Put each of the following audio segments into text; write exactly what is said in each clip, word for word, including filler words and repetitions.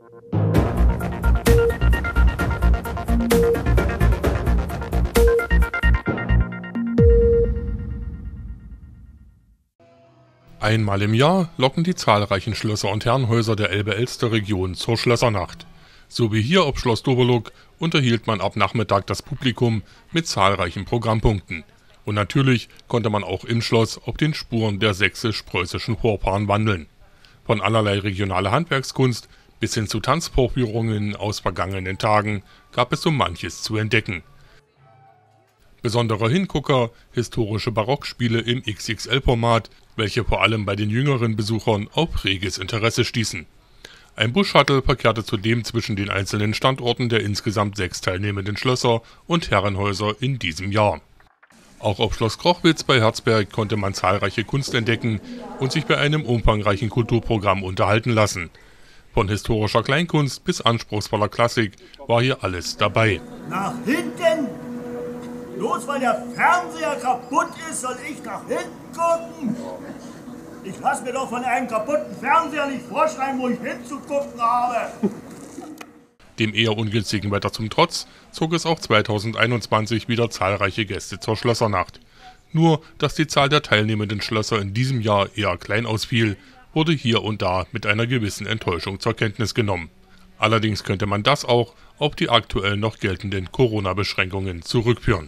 Einmal im Jahr locken die zahlreichen Schlösser und Herrenhäuser der Elbe-Elster-Region zur Schlössernacht. So wie hier auf Schloss Doberlug unterhielt man ab Nachmittag das Publikum mit zahlreichen Programmpunkten. Und natürlich konnte man auch im Schloss auf den Spuren der sächsisch-preußischen Vorfahren wandeln. Von allerlei regionaler Handwerkskunst bis hin zu Tanzvorführungen aus vergangenen Tagen gab es so manches zu entdecken. Besonderer Hingucker, historische Barockspiele im X X L-Format, welche vor allem bei den jüngeren Besuchern auf reges Interesse stießen. Ein Bus-Shuttle verkehrte zudem zwischen den einzelnen Standorten der insgesamt sechs teilnehmenden Schlösser und Herrenhäuser in diesem Jahr. Auch auf Schloss Krochwitz bei Herzberg konnte man zahlreiche Kunst entdecken und sich bei einem umfangreichen Kulturprogramm unterhalten lassen. Von historischer Kleinkunst bis anspruchsvoller Klassik war hier alles dabei. Nach hinten! Bloß weil der Fernseher kaputt ist, soll ich nach hinten gucken? Ich lass mir doch von einem kaputten Fernseher nicht vorschreiben, wo ich hinzugucken habe. Dem eher ungünstigen Wetter zum Trotz zog es auch zweitausendeinundzwanzig wieder zahlreiche Gäste zur Schlössernacht. Nur, dass die Zahl der teilnehmenden Schlösser in diesem Jahr eher klein ausfiel, wurde hier und da mit einer gewissen Enttäuschung zur Kenntnis genommen. Allerdings könnte man das auch auf die aktuell noch geltenden Corona-Beschränkungen zurückführen.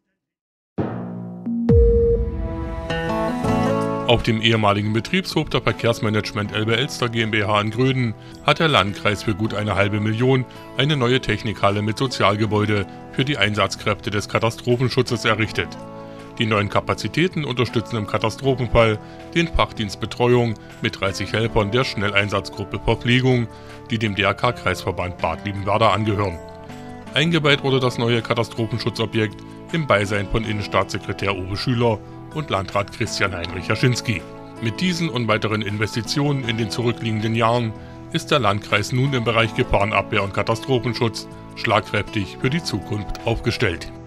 Auf dem ehemaligen Betriebshof der Verkehrsmanagement Elbe-Elster GmbH in Gröden hat der Landkreis für gut eine halbe Million eine neue Technikhalle mit Sozialgebäude für die Einsatzkräfte des Katastrophenschutzes errichtet. Die neuen Kapazitäten unterstützen im Katastrophenfall den Fachdienst Betreuung mit dreißig Helfern der Schnelleinsatzgruppe Verpflegung, die dem D R K-Kreisverband Bad Liebenwerda angehören. Eingeweiht wurde das neue Katastrophenschutzobjekt im Beisein von Innenstaatssekretär Uwe Schüler und Landrat Christian Heinrich Jaschinski. Mit diesen und weiteren Investitionen in den zurückliegenden Jahren ist der Landkreis nun im Bereich Gefahrenabwehr und Katastrophenschutz schlagkräftig für die Zukunft aufgestellt.